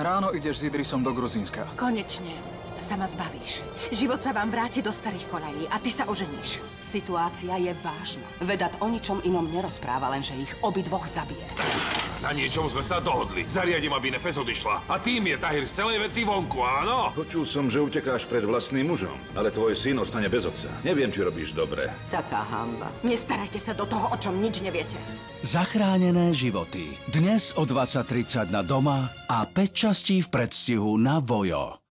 Ráno ideš s Idrisom do Gruzínska. Konečne sa ma zbavíš. Život sa vám vráti do starých koľají a ty sa oženíš. Situácia je vážna. Vedat o ničom inom nerozpráva, lenže ich obidvoch zabije. Na niečom sme sa dohodli. Zariadím, aby Nefes odišla. A tým je Tahir z celej veci vonku, áno? Počul som, že utekáš pred vlastným mužom, ale tvoj syn ostane bez otca. Neviem, či robíš dobre. Taká hanba. Nestarajte sa do toho, o čom nič neviete. Zachránené životy. Dnes o 20:30 na Doma a 5 častí v predstihu na Vojo.